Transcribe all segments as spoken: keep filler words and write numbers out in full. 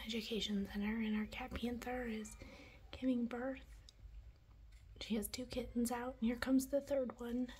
Education Center, and our cat Panther is giving birth. She has two kittens out, and here comes the third one.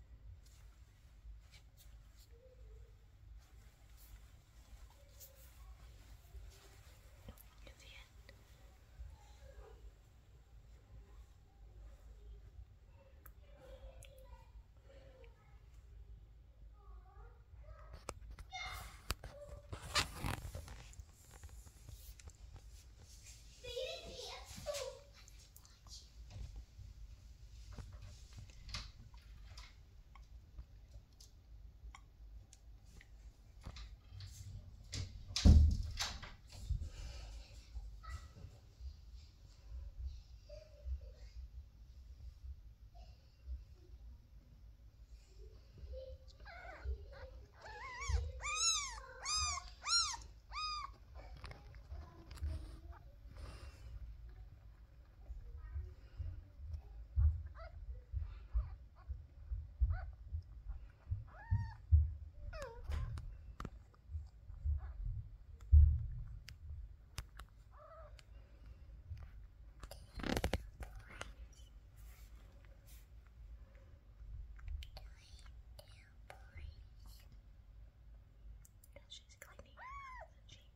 She's cleaning herself, isn't she?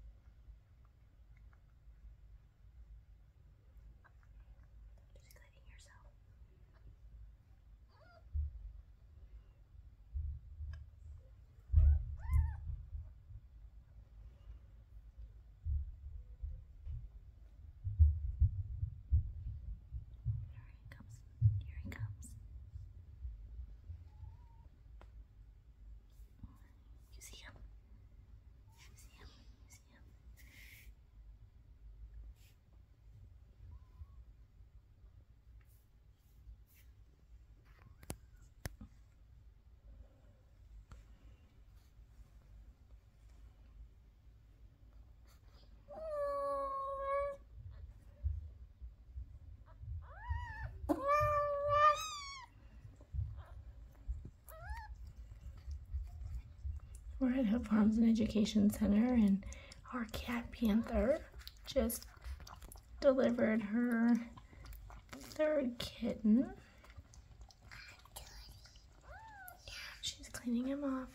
She's cleaning herself. Here he comes. Here he comes. You see him? You see him? You see him? We're at Hope Farms and Education Center, and our cat Panther just delivered her third kitten. She's cleaning him off.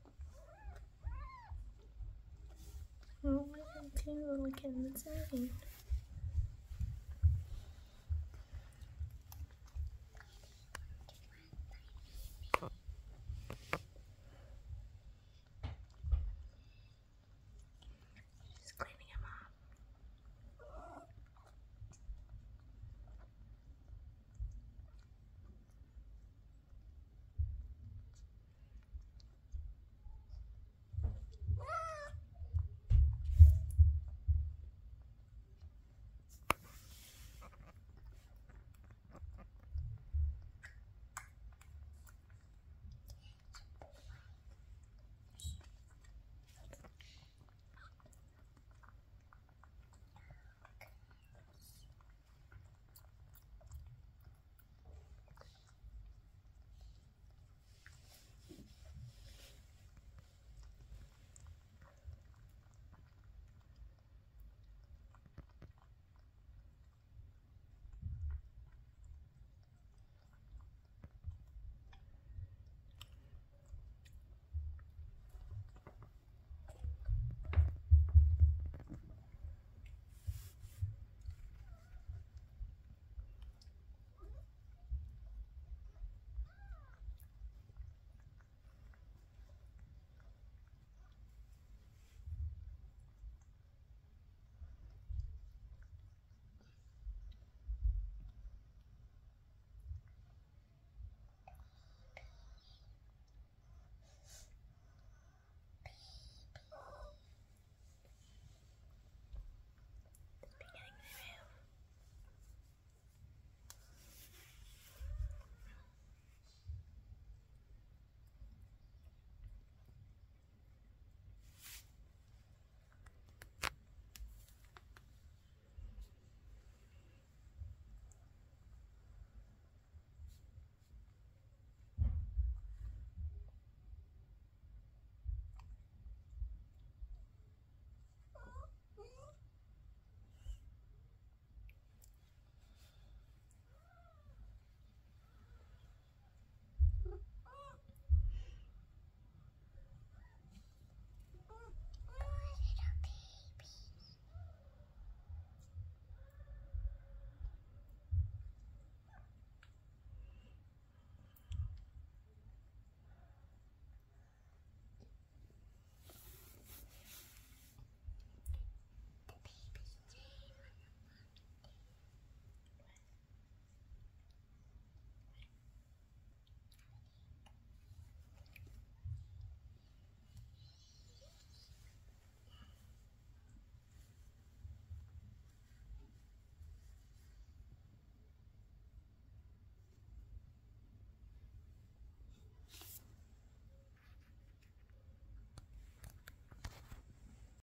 Oh, my little kitten, it's moving.